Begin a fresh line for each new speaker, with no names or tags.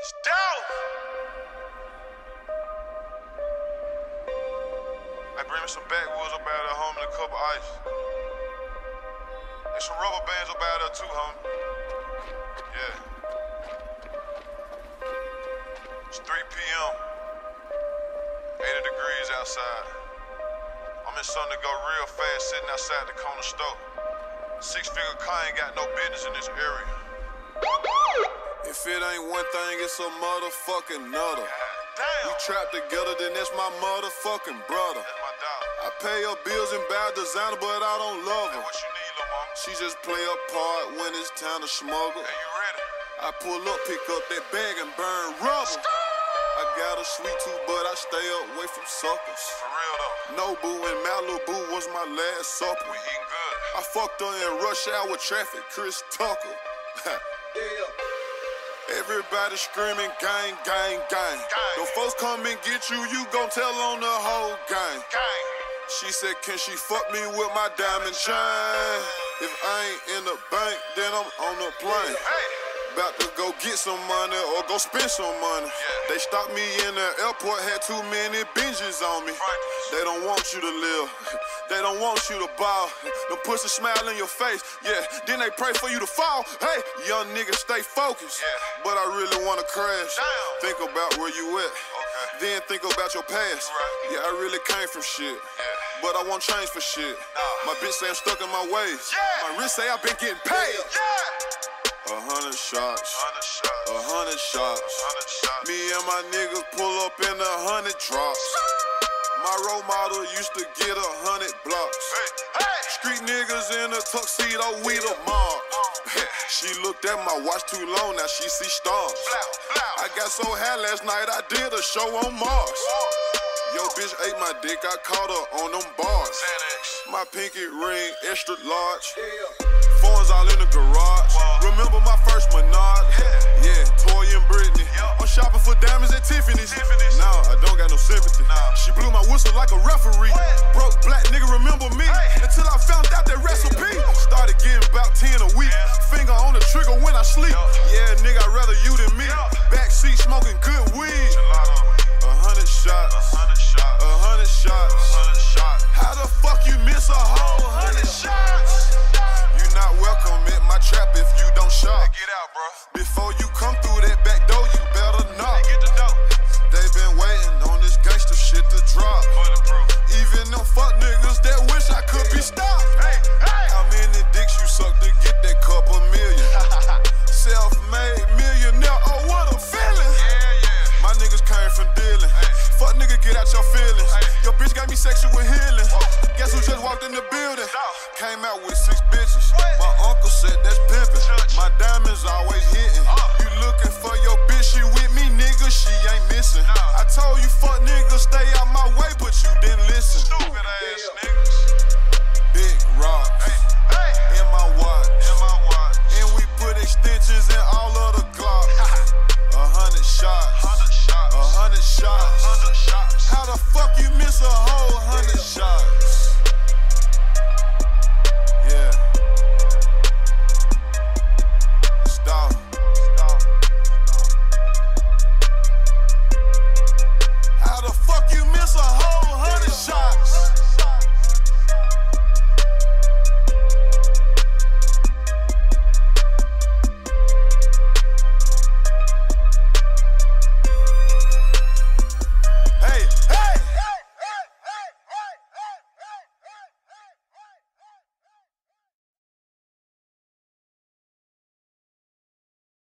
It's down. I bring me some backwoods up out of home and a cup of ice. There's some rubber bands up out there too, homie. Yeah. It's 3 p.m. 80 degrees outside. I'm in something to go real fast sitting outside the corner store. Six-figure car ain't got no business in this area.
If it ain't one thing, it's a motherfucking nutter.
Damn.
We trapped together, then that's my motherfucking brother.
That's my dog.
I pay her bills and buy designer, but I don't love
Hey,
her.
what you need, lil' mama?
She just play a part when it's time to smuggle.
Hey, you ready?
I pull up, pick up that bag and burn rubber. I got a sweet tooth, but I stay away from suckers.
For real though.
Nobu and Malibu was my last supper.
We eating good.
I fucked her in rush hour traffic, Chris Tucker. Everybody screaming, gang, gang, gang. The folks come and get you, you gon' tell on the whole gang.
Gang.
She said, can she fuck me with my diamond chain? If I ain't in the bank, then I'm on the plane.
Hey.
About to go get some money or go spend some money. They stopped me in the airport, had too many binges on me. They don't want you to live, they don't want you to ball. Them pussy smile in your face, yeah. Then they pray for you to fall. Hey, young nigga, stay focused. But I really wanna crash. Think about where you at, then think about your past. Yeah, I really came from shit, but I won't change for shit. My bitch say I'm stuck in my ways. My wrist say I've been getting paid. 100 shots, 100 shots. Me and my niggas pull up in 100 drops. My role model used to get 100 blocks. Street niggas in a tuxedo, we the mob. She looked at my watch too long, now she see stars. I got so high last night, I did a show on Mars. Yo, bitch ate my dick, I caught her on them bars. My pinky ring, extra large. Phones all in the garage. Remember my first Menard? Yeah, Toy and Britney. I'm shopping for diamonds at Tiffany's. Nah, I don't got no sympathy. She blew my whistle like a referee. Broke black nigga remember me until I found out that recipe. Started getting about 10 a week. Finger on the trigger when I sleep. Yeah, nigga, I'd rather you than me. Backseat smoking good weed. 100 shots. 100 shots. How the fuck you miss a whole 100 shots? You not welcome at my trap if you don't shop.
Get out, bro.
Before you come through that back door, you better knock.
Get the dope.
They been waiting on this gangster shit to drop. Even them fuck niggas that wish I could be stopped. How many dicks you suck to get that couple million? Self-made millionaire, oh what a feeling. My niggas came from dealing. Fuck nigga, get out your feelings. Your bitch got me sexual healing. Guess who just walked in the building? Came out with 6 bitches. My uncle said that's pimping. My diamonds always hit.